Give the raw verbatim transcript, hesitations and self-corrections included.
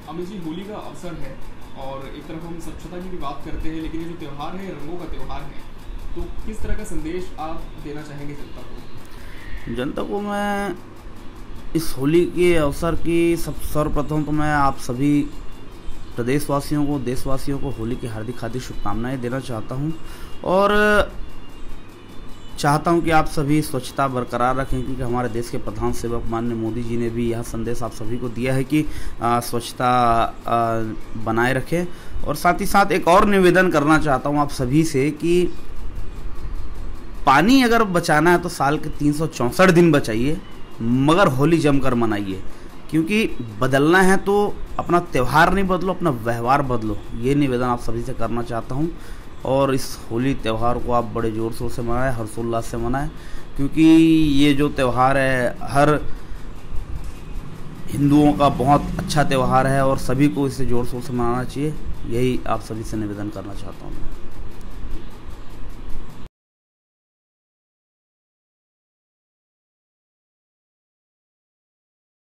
अमित जी, होली का अवसर है और एक तरफ हम स्वच्छता की भी बात करते हैं, लेकिन ये जो त्यौहार है रंगों का त्यौहार है, तो किस तरह का संदेश आप देना चाहेंगे जनता को? जनता को मैं इस होली के अवसर की सब सर्वप्रथम तो मैं आप सभी प्रदेशवासियों को, देशवासियों को होली की हार्दिक हार्दिक शुभकामनाएं देना चाहता हूं और चाहता हूं कि आप सभी स्वच्छता बरकरार रखें, क्योंकि हमारे देश के प्रधान सेवक माननीय मोदी जी ने भी यह संदेश आप सभी को दिया है कि स्वच्छता बनाए रखें। और साथ ही साथ एक और निवेदन करना चाहता हूं आप सभी से कि पानी अगर बचाना है तो साल के तीन सौ चौंसठ दिन बचाइए, मगर होली जमकर मनाइए, क्योंकि बदलना है तो अपना त्यौहार नहीं बदलो, अपना व्यवहार बदलो। ये निवेदन आप सभी से करना चाहता हूँ। और इस होली त्यौहार को आप बड़े ज़ोर शोर से मनाएं, हर्षोल्लास से मनाएं, क्योंकि ये जो त्यौहार है हर हिंदुओं का बहुत अच्छा त्यौहार है और सभी को इसे ज़ोर शोर से मनाना चाहिए। यही आप सभी से निवेदन करना चाहता हूँ मैं।